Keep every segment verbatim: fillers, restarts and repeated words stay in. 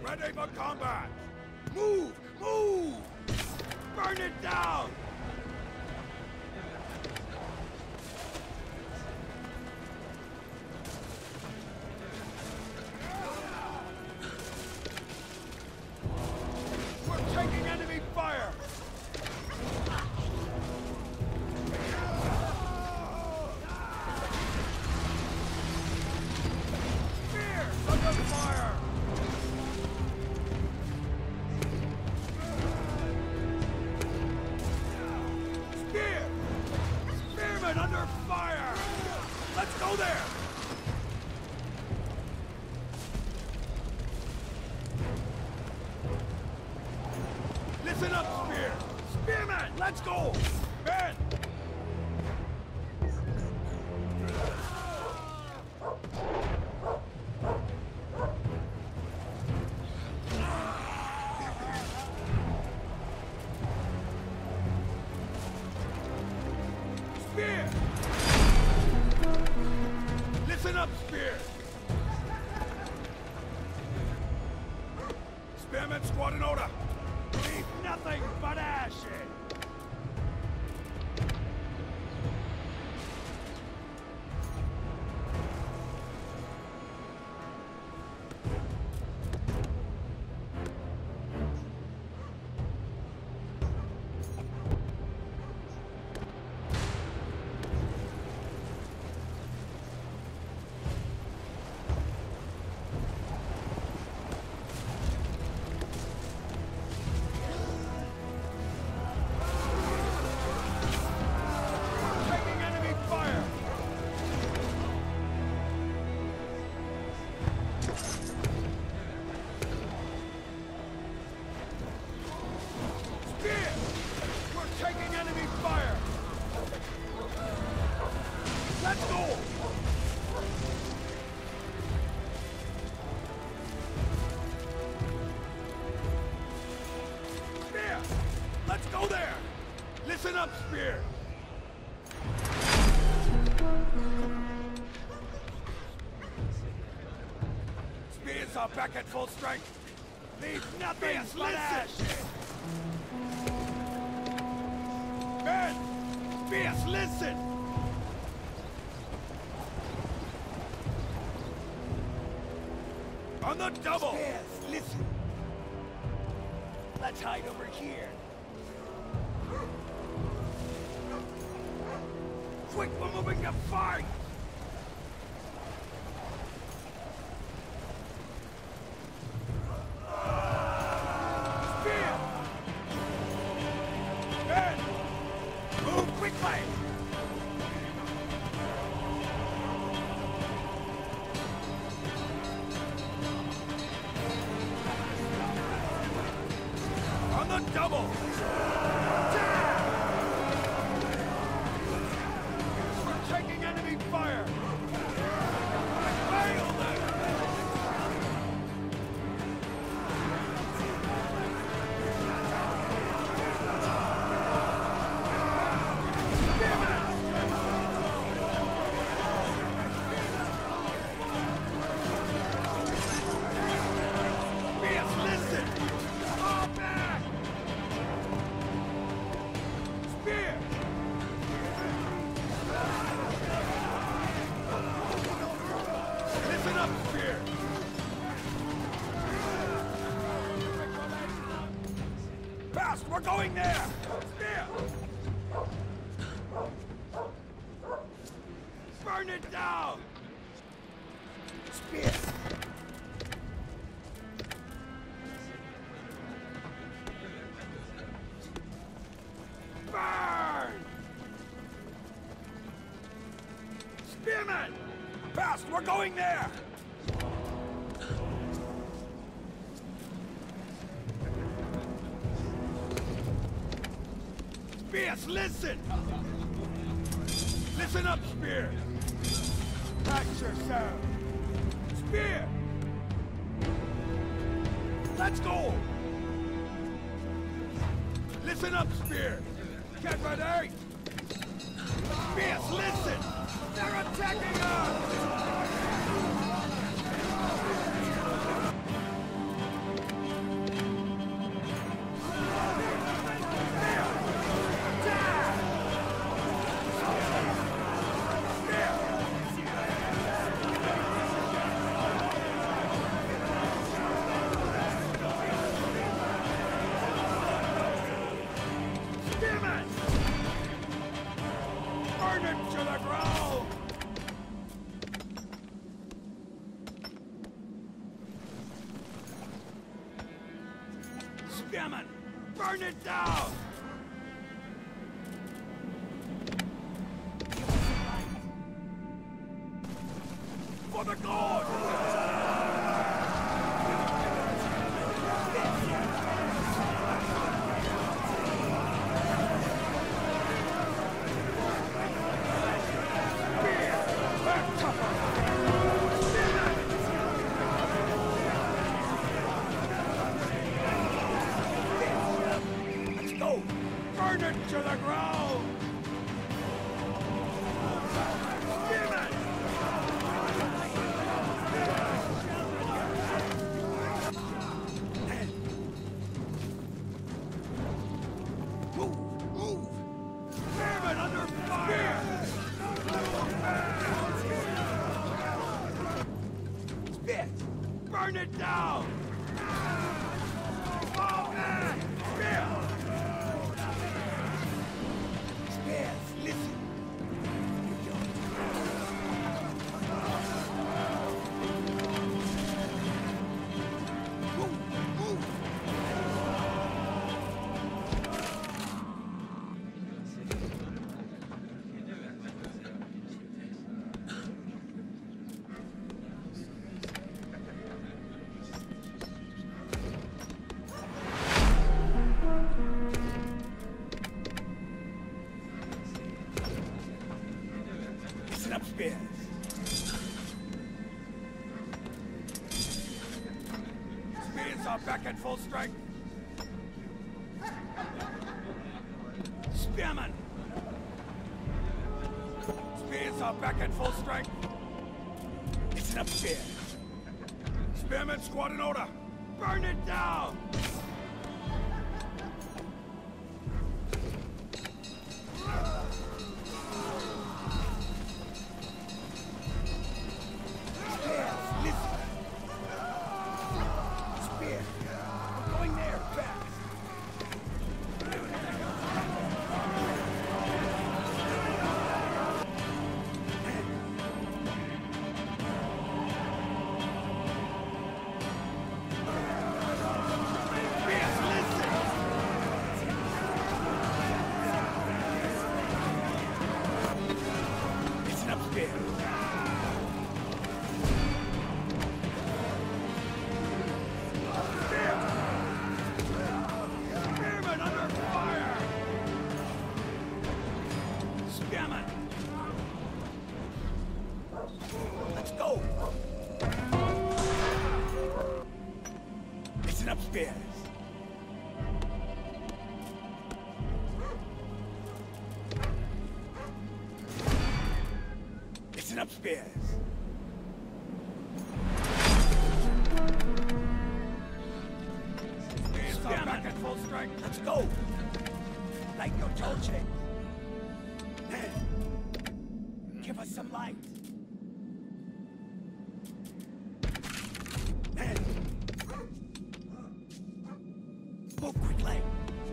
Ready for combat! Move! Move! Burn it down! We're taking enemy fire! Spears under fire! Spear! Spearmen under fire! Let's go there! Listen up, Spear! Spearmen, let's go! Men! Spear! Listen up, Spear! Spearmen squad in order! Leave nothing but ashes! Taking enemy fire! Spear! We're taking enemy fire! Let's go! Spear! Let's go there! Listen up, Spear! Spears are back at full strength! Leave nothing but ashes! Men! Spears, listen! On the double! Spears, listen! Let's hide over here. Quick, we're moving to fight! Spear! Men! Move quickly! On the double! Attack! We're taking enemy fire! Fail them! Spears, listen! Fall back! Spear! Listen up, Spear! Fast, we're going there! Spear! Burn it down! Spear! Burn! Spearmen! Fast, we're going there! Spears, listen! Listen up, Spear! Patch yourself! Spear! Let's go! Listen up, Spear! Get ready! Spears, listen! They're attacking us! Burn it to the ground! Spearman! Burn it down! For the gold! Let's go! Burn it to the ground! Burn it down! Oh, man! Spears! Spears, listen! Move! Move! Up spears. Spears are back at full strength. Spearman! Spears are back at full strength. Listen up, spears. Spearman squad in order. Burn it down! Let's go! Listen up, spears. Listen up, spears. Spears are back at full strength. Let's go! Light your torches. Give us some light. Move quickly.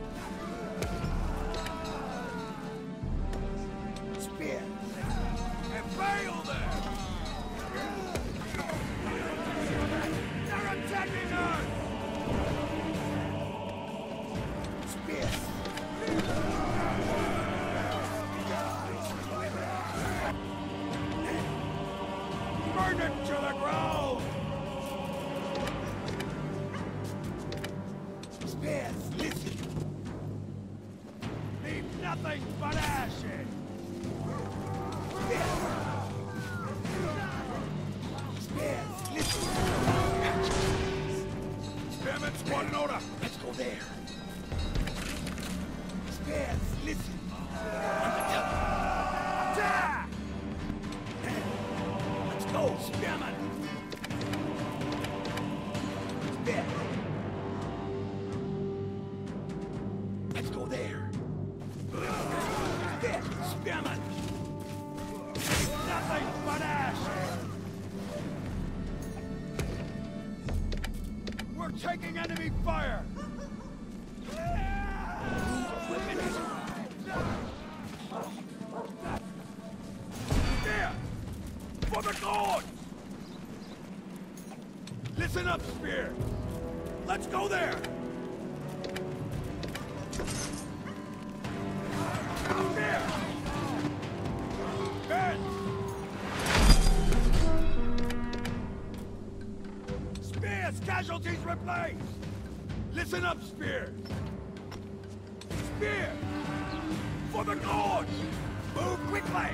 Spear. Impale them! They're attacking us! Spear. Burn it to the ground! Spears, listen! Leave nothing but ashes! Spears! Spears, listen! Spearman squad in order! Let's go there! Spears, listen! On the top! Attack! Let's go, Spearman! Spears! Let's go there! There, Spearman! Nothing but ash! We're taking enemy fire! Listen up, Spear! Let's go there! Spear! Ben! Spear's casualties replaced! Listen up, Spear! Spear! For the gorge! Move quickly!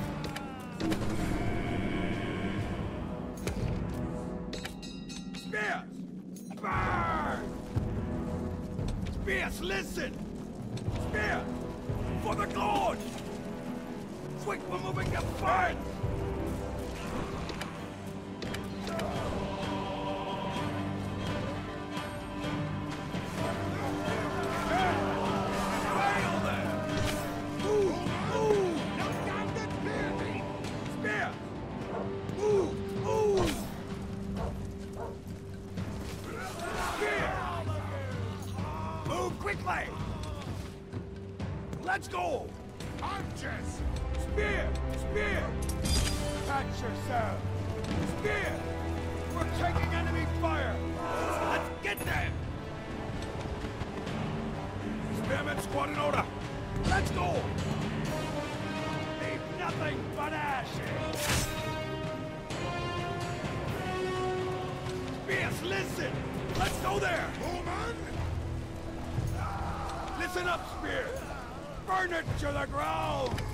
Spears! Burn! Spears, listen! Spears! For the gorge! Quick, we're moving to front! Quickly! Let's go! Archers! Spear! Spear! Catch yourself! Spear! We're taking enemy fire! Let's get them! Spearman squad in order! Let's go! Leave nothing but ashes! Spears, listen! Let's go there! Woman! Listen up, Spear! Burn it to the ground!